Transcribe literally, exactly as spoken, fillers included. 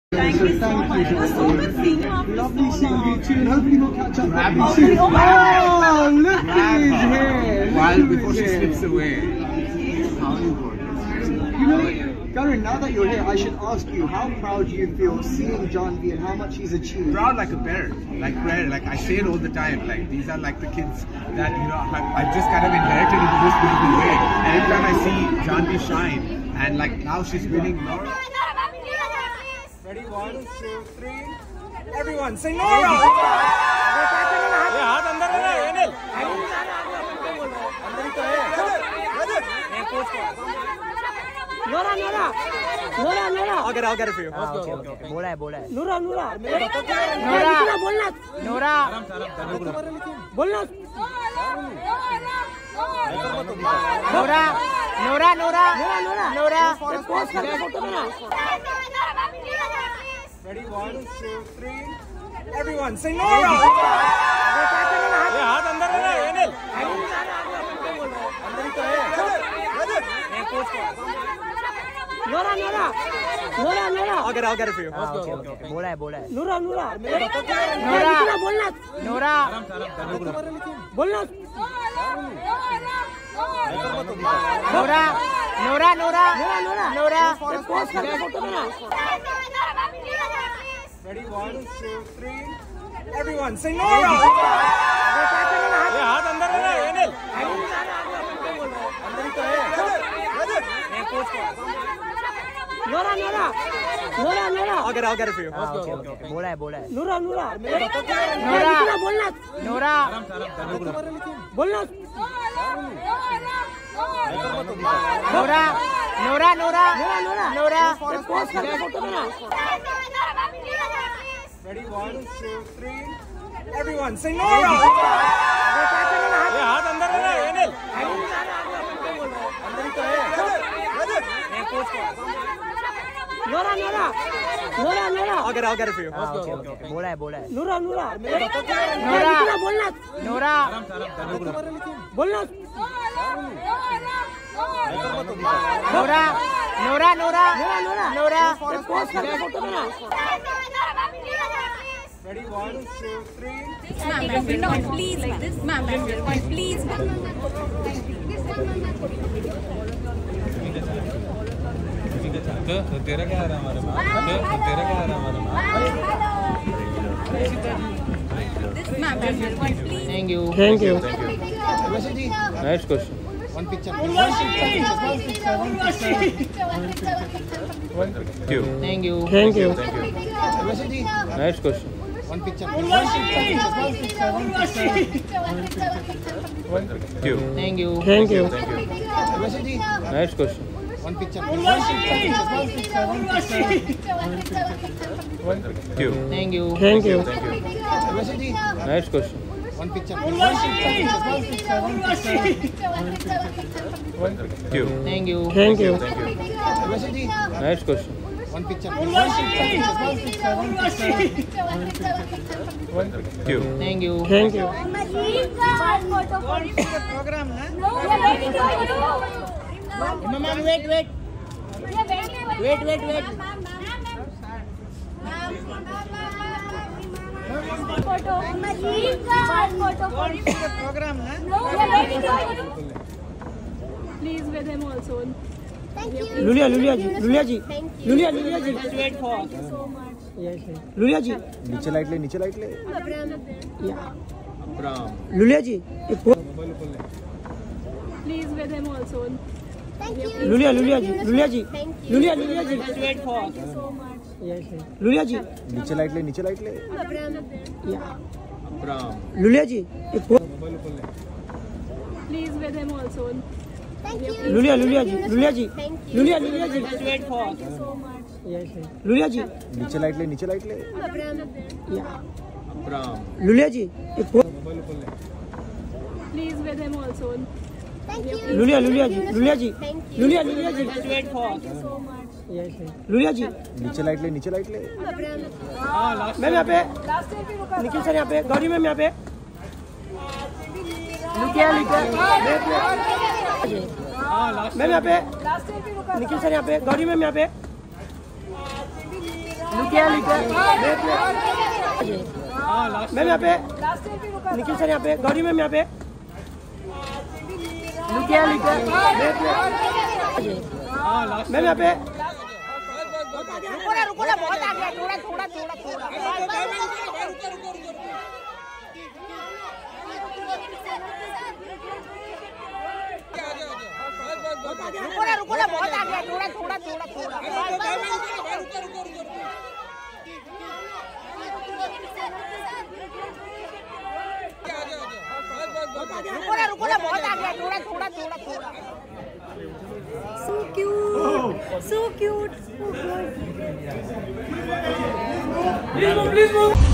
Thank you so much. It was so good seeing you after Lovely so seeing you long. too, and hopefully we'll catch up Grab very her. soon. Oh, Oh, look at his hair. While Look before at she his hair. slips away. How are you going? You know, Karan, now that you're here, I should ask you, how proud do you feel seeing Janvi and how much he's achieved? Proud like a parent, like prayer, like I say it all the time. Like these are like the kids that you know I, I've just kind of inherited into this beautiful way. And every time I see Janvi shine, and like now she's winning. Nora. Ready, one, two, three. Everyone, say Nora. ये हाथ अंदर है ना, ये नहीं। अंदर ही तो है। ये कोच को। Nora, Nora, Nora, Nora. I'll get, I'll get it for you. हाँ, okay, okay. बोला है, बोला है. Nora, Nora. Nora. बोलना. Nora. बोलना. Nora, Nora, Nora, Nora, Nora. Post कर फोटो में ना. Ready, one, two, three. Everyone, say Nora. ये हाथ अंदर है ना, ये नहीं। अंदर ही तो है। ये कोच को। Nora, Nora, Nora, Nora. I'll get, I'll get it for you. हाँ, okay, okay. बोला है, बोला है. Nora, Nora. Nora. बोलना. Nora. बोलना. Nora, Nora, Nora, Nora, Nora. Post कर फोटो में ना. Ready, one, two, three. Everyone, say Nora. ये हाथ अंदर है ना, ये नहीं। अंदर ही तो है। ये कोच को। Nora, Nora, Nora, Nora. I'll get, I'll get it for you. हाँ, okay, okay. बोला है, बोला है. Nora, Nora. Nora. बोलना. Nora. बोलना. Nora, Nora, Nora, Nora, Nora. Post कर फोटो में ना. Ready, one, two, three. Everyone, say Nora. ये हाथ अंदर है ना, ये नहीं। अंदर ही तो है। ये कोच को। Nora, Nora, Nora, Nora. I'll get, I'll get it for you. हाँ, okay, okay. बोला है, बोला है. Nora, Nora. Nora. बोलना. Nora. बोलना. Nora, Nora, Nora, Nora, Nora. Post कर फोटो में ना. Ready, one, two, three. Ma'am, ma'am, please, ma'am. Ma'am, ma'am, please, तो तेरा क्या आ रहा है हमारे पास? तो तेरा क्या आ रहा है हमारे पास? ma'am, ma'am, please. Thank you. Thank you. Next question. One picture, please. One picture, one picture, one picture. Q. Thank you. Thank you. Thank you. Next question. One picture, please. One picture, one picture, one picture. Q. Thank you. Thank you. Thank you. Next question. One picture, please. One picture, one picture, one picture. Q. Thank you. Thank you. Thank you. Next question. One picture, please. One picture, one picture, one picture. Q. Thank you. Thank you. Thank you. Next question. One picture, please. One picture, one picture, one picture. Q. Thank you. Thank you. Program, na? Mama, wait, wait. Wait, wait, wait. Program, na? Please with him also. Lulia, Lulia ji, Lulia ji, Lulia, Lulia ji. Wait for. Thank you so much. Yes, yes. Lulia ji. नीचे light ले, नीचे light ले. Yeah. Lulia ji. Please with him also. Lulia, Lulia ji, Lulia ji, Lulia, Lulia ji. Wait for. Thank you so much. Yes, yes. Lulia ji. नीचे light ले, नीचे light ले. Yeah. Lulia ji. Please with him also. Lulia, Lulia ji, Lulia ji, Lulia, Lulia ji. Wait for. Thank you so much. Yes, yes. Lulia ji. नीचे light ले, नीचे light ले. Yeah. Lulia ji. Please with him also. Lulia, Lulia ji, Lulia ji, Lulia, Lulia ji. Wait for. Thank you so much. Yes, yes. Lulia जी नीचे light ले, नीचे light ले। Ma'am यहाँ पे निखिल सर यहाँ पे गौरी मैम यहाँ पे मैम यहाँ पे निखिल सर यहाँ पे गौरी मैम यहाँ पे लुकिया लुकिया मैम यहाँ पे निखिल सर यहाँ पे गौरी मैम यहाँ पे लुकिया लुकिया मैम यहाँ पे रुको ना रुको ना बहुत आ गया थोड़ा थोड़ा थोड़ा थोड़ा रुको ना रुको ना बहुत आ गया थोड़ा थोड़ा थोड़ा थोड़ा रुको ना रुको ना बहुत आ गया थोड़ा थोड़ा थोड़ा थोड़ा So cute. So cute. Please move, please move.